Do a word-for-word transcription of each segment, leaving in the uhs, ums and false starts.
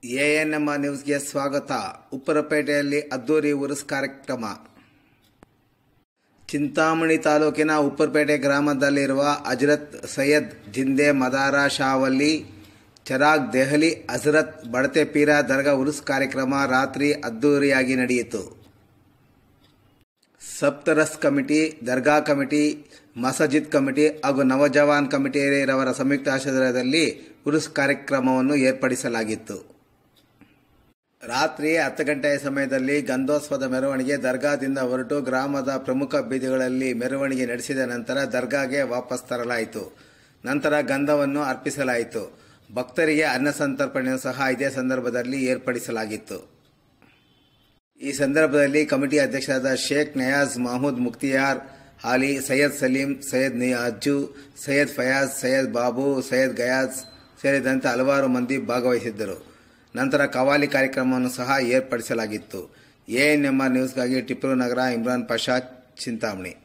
ANMR ನ್ಯೂಸ್ಗೆ ಸ್ವಾಗತ. ಉಪ್ಪರಪೇಟೆಯಲ್ಲಿ ಅದ್ದೂರಿ ಉರುಸ್ ಕಾರ್ಯಕ್ರಮ. ಚಿಂತಾಮಣಿ ತಾಲೂಕಿನ ಉಪ್ಪರಪೇಟೆ ಗ್ರಾಮದಲ್ಲಿರುವ ಹಜರತ್ ಸೈಯದ್ ಜಿಂದೆ ಮದಾರ ಶಾವಲ್ಲಿ ಚರಾಗ್ ದೆಹಲಿ ಹಜರತ್ ಬಡತೆ ಪೀರ ದರ್ಗಾ ಉರುಸ್ ಕಾರ್ಯಕ್ರಮ ರಾತ್ರಿ ಅದ್ದೂರಿಯಾಗಿ ನಡೆಯಿತು. ಸಪ್ತರಸ್ committee, dargah committee, masjid committee ಹಾಗೂ ನವಜವಾನ್ ಕಮಿಟಿರವರ ಸಂಯುಕ್ತ ಆಶ್ರಯದಲ್ಲಿ ಉರುಸ್ ಕಾರ್ಯಕ್ರಮವನ್ನು ಏರ್ಪಡಿಸಲಾಗಿತ್ತು. ರಾತ್ರಿ ಹತ್ತು ಗಂಟೆಯ ಸಮಯದಲ್ಲಿ ಗಂಧೋತ್ಸವದ ಮೆರವಣಿಗೆ ದರ್ಗಾದಿಂದ ಹೊರಟು ಗ್ರಾಮದ ಪ್ರಮುಖ ಬೀದಿಗಳಲ್ಲಿ ಮೆರವಣಿಗೆ ನಡೆಸಿದ ನಂತರ ದರ್ಗಾಗೆ ವಾಪಸ್ ತರಲಾಯಿತು. ನಂತರ ಗಂಧವನ್ನು ಅರ್ಪಿಸಲಾಯಿತು. ಭಕ್ತರಿಗೆ ಅನ್ನ ಸಂತರ್ಪಣೆಯನ್ನು ಸಹ ಇದೇ ಸಂದರ್ಭದಲ್ಲಿ ಏರ್ಪಡಿಸಲಾಗಿತ್ತು. ಈ ಸಂದರ್ಭದಲ್ಲಿ ಕಮಿಟಿ ಅಧ್ಯಕ್ಷರಾದ ಶೇಖ್ ನಯಾಜ್ ಮಹಮೂದ್ ಮುಕ್ತಿಯಾರ್ ಹಾಲಿ, ಸೈಯದ್ ಸಲೀಂ, ಸೈಯದ್ ಅಜ್ಜು, ಸೈಯದ್ ಫಯಾಜ್, ಸೈಯದ್ ಬಾಬು, ಸೈಯದ್ ಗಯಾಜ್ ಸೇರಿದಂತೆ ಹಲವಾರು ಮಂದಿ ಭಾಗವಹಿಸಿದ್ದರು. ನಂತರ ಕವಾಲಿ ಕಾರ್ಯಕ್ರಮವನ್ನು ಸಹ ಏರ್ಪಡಿಸಲಾಗಿತ್ತು. ಎಎನ್ಎಂಆರ್ ನ್ಯೂಸ್ಗಾಗಿ ಟಿಪ್ಪೂರು ನಗರ, ಇಮ್ರಾನ್ ಪಾಷಾ, ಚಿಂತಾಮಣಿ.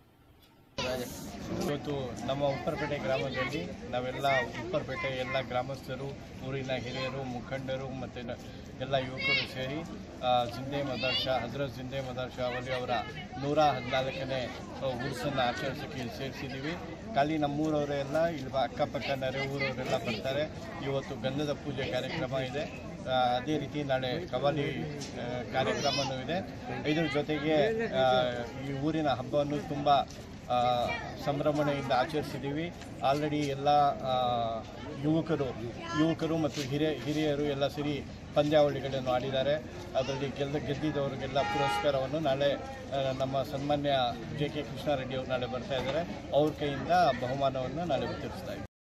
ಇವತ್ತು ನಮ್ಮ ಉಪ್ಪರಪೇಟೆ ಗ್ರಾಮದಲ್ಲಿ ನಾವೆಲ್ಲ ಉಪ್ಪರಪೇಟೆ ಎಲ್ಲ ಗ್ರಾಮಸ್ಥರು, ಊರಿನ ಹಿರಿಯರು, ಮುಖಂಡರು ಮತ್ತು ಎಲ್ಲ ಯುವಕರು ಸೇರಿ ಜಿಂದೆ ಮದರ್ಶಾ ಹಜರತ್ ಜಿಂದೆ ಮದರ್ಶಾ ಅವಲಿ ಅವರ ನೂರ ಹದಿನಾಲ್ಕನೇ ಉರುಸನ್ನು ಆಚರಿಸೋಕ್ಕೆ ಇಲ್ಲಿ ಸೇರಿಸಿದ್ದೀವಿ. ಖಾಲಿ ನಮ್ಮೂರವರೆಲ್ಲ ಇಲ್ಲಿ ಅಕ್ಕಪಕ್ಕ ನೆರೆ ಊರವರೆಲ್ಲ ಬರ್ತಾರೆ. ಇವತ್ತು ಗಂಧದ ಪೂಜೆ ಕಾರ್ಯಕ್ರಮ ಇದೆ. ಅದೇ ರೀತಿ ನಾಳೆ ಕವಾಲಿ ಕಾರ್ಯಕ್ರಮವೂ ಇದೆ. ಇದರ ಜೊತೆಗೆ ಈ ಊರಿನ ಹಬ್ಬವನ್ನು ತುಂಬ ಸಂಭ್ರಮಣೆಯಿಂದ ಆಚರಿಸಿದ್ದೀವಿ. ಆಲ್ರೆಡಿ ಎಲ್ಲ ಯುವಕರು ಯುವಕರು ಮತ್ತು ಹಿರಿಯ ಹಿರಿಯರು ಎಲ್ಲ ಸೇರಿ ಪಂದ್ಯಾವಳಿಗಳನ್ನು ಆಡಿದ್ದಾರೆ. ಅದರಲ್ಲಿ ಗೆದ್ದ ಗೆದ್ದಿದ್ದವರಿಗೆಲ್ಲ ಪುರಸ್ಕಾರವನ್ನು ನಾಳೆ ನಮ್ಮ ಸನ್ಮಾನ್ಯ ಜೆ ಕೆ ಕೃಷ್ಣಾರೆಡ್ಡಿ ಅವರು ನಾಳೆ ಬರ್ತಾ ಇದ್ದಾರೆ. ಅವ್ರ ಕೈಯಿಂದ ಬಹುಮಾನವನ್ನು ನಾಳೆ ವಿತರಿಸ್ತಾ ಇದ್ದೀವಿ.